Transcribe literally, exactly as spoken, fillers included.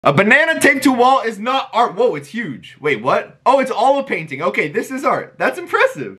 A banana taped to a wall is not art. Whoa, it's huge. Wait, what? Oh, it's all a painting. Okay, this is art. That's impressive.